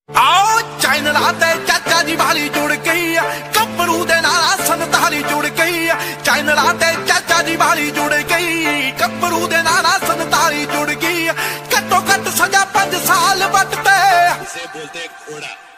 आओ चैनला ते चाचा जी वाली जुड़ गई है, कपड़ू दे नाला संताली जुड़ गई है। चैनला ते चाचा जी वाली जुड़ गई, कपड़ू दे नाला संताली जुड़ गई। घट्टो घट्ट सजा 5 साल बटते। इसे बोलते घोड़ा।